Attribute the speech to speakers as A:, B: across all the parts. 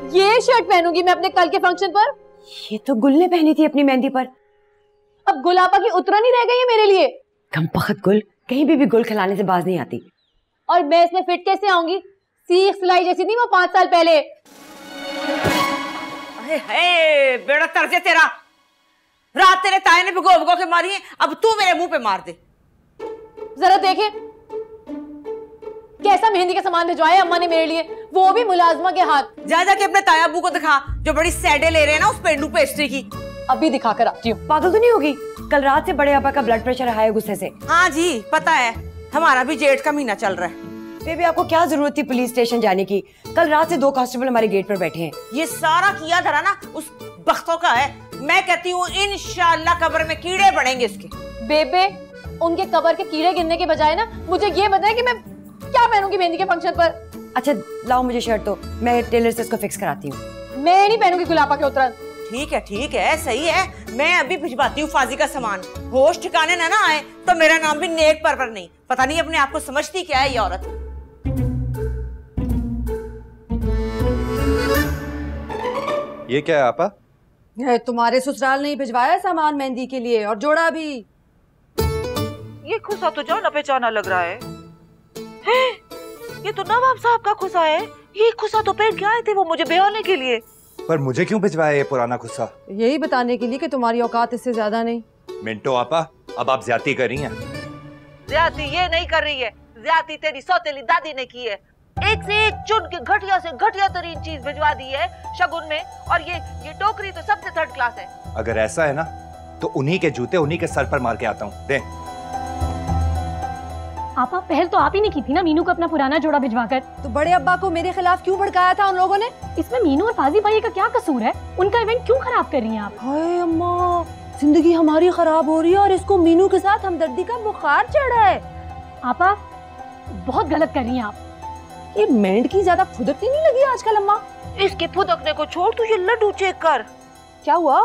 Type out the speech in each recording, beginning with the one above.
A: ये शर्ट पहनूंगी मैं अपने कल के फंक्शन पर।
B: ये तो गुल ने पहनी थी अपनी मेहंदी पर।
A: अब गुलाबा की उतरा नहीं रह गई है मेरे लिए।
B: कम बख्त गुल, कहीं भी गुल खिलाने से बाज नहीं आती।
A: और मैं इसमें फिट कैसे आऊंगी? सीख सिलाई जैसी नहीं वो 5 साल पहले।
C: अरे बेड़ा तर्जे तेरा। रात तेरे ताए ने भिगो भिगो के मारी है, अब तू मेरे मुंह पे मार दे।
A: जरा देखे कैसा मेहंदी का सामान भिजवाया अम्मा ने मेरे लिए, वो भी मुलाजमा के हाथ।
C: जा जाके अपने ताया अब्बू को दिखा जो बड़ी सैडे ले रहे हैं ना उस पेंडू पेस्ट्री की।
A: अभी दिखा कर आती हूँ।
B: पागल तो नहीं होगी? कल रात से बड़े पापा का ब्लड प्रेशर हाई है गुस्से से।
C: हाँ जी पता है, हमारा भी जेठ का महीना चल रहा है।
B: बेबी आपको क्या जरूरत थी पुलिस स्टेशन जाने की? कल रात से 2 कांस्टेबल हमारे गेट पर बैठे हैं।
C: ये सारा किया धरा ना उस बख्तों का है। मैं कहती हूँ इंशाअल्लाह कब्र में कीड़े पड़ेंगे इसके।
A: बेबे उनके कब्र के कीड़े गिनने के बजाय ना मुझे ये बताएं कि मैं क्या पहनूंगी मेहंदी के फंक्शन पर।
B: अच्छा लाओ मुझे शर्ट, तो मैं टेलर से इसको फिक्स कराती हूँ।
A: मैं नहीं पहनूंगी गुलाबा के उतरन।
C: ठीक है सही है, मैं अभी भिजवाती हूँ फाजी का सामान। होश ठिकाने ना आए तो मेरा नाम भी नेक परवर नहीं। पता नहीं अपने आप को समझती क्या है ये औरत।
D: ये क्या है आपा?
E: तुम्हारे ससुराल ने भिजवाया सामान मेहंदी के लिए, और जोड़ा भी।
F: ये खुसा तो जाना पहचाना लग रहा है। ये तो नवाब साहब का खुसा है। ये खुसा तो पहन के आए थे वो मुझे ब्याहने के लिए।
D: पर मुझे क्यों भिजवाया ये पुराना खुस्सा?
E: यही बताने के लिए कि तुम्हारी औकात इससे ज्यादा नहीं।
D: मिंटो आपा, अब आप ज्यादती कर रही हैं।
F: ज्यादती ये नहीं कर रही है, ज्यादती तेरी सौतेली दादी ने की है। एक से एक चुन के घटिया से घटिया तरीन चीज भिजवा दी है शगुन में, और ये टोकरी तो सबसे थर्ड क्लास है।
D: अगर ऐसा है ना तो उन्हीं के जूते उन्हीं के सर पर मार के आता हूँ। दे।
A: आपा पहल तो आप ही ने की थी ना मीनू को अपना पुराना जोड़ा भिजवाकर।
E: तो बड़े अब्बा को मेरे खिलाफ क्यों भड़काया था उन लोगों ने?
A: इसमें मीनू और फाजी भाई का क्या कसूर है? उनका इवेंट क्यों खराब कर रही हैं आप?
E: हाय अम्मा, जिंदगी हमारी खराब हो रही है और इसको मीनू के साथ हमदर्दी का बुखार चढ़ा है।
A: आपा बहुत गलत कर रही हैं आप।
E: ये मेंढ की ज्यादा फुदकती नहीं लगी आजकल अम्मा?
F: इसके फुदकने को छोड़, तू ये लड्डू चेक कर।
E: क्या हुआ?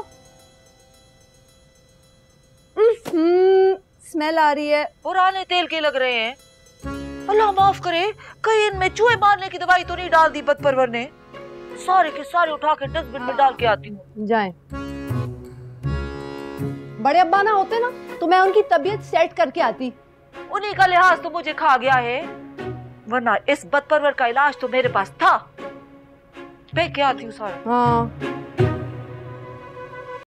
E: स्मेल आ रही है।
F: पुराने तेल के लग रहे हैं। अल्लाह माफ करे, कहीं इनमें चूहे मारने की दवाई तो नहीं डाल दी बदपरवर ने। सारे के सारे उठा के डस्टबिन में डाल के आती हूँ।
E: जाएं। बड़े अब्बा ना होते ना तो मैं उनकी तबीयत सेट करके आती।
F: उन्हीं का लिहाज तो मुझे खा गया है, वरना इस बदपरवर का इलाज तो मेरे पास था। मैं क्या आती हूँ सारा।
E: हाँ